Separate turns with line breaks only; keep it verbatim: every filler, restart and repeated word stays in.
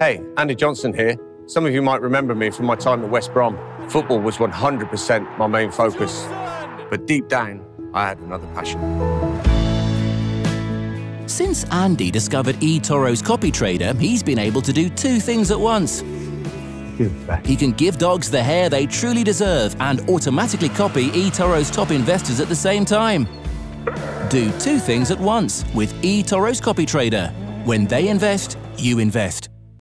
Hey, Andy Johnson here. Some of you might remember me from my time at West Brom. Football was one hundred percent my main focus. But deep down, I had another passion.
Since Andy discovered eToro's CopyTrader, he's been able to do two things at once. He can give dogs the hair they truly deserve and automatically copy eToro's top investors at the same time. Do two things at once with eToro's CopyTrader. When they invest, you invest.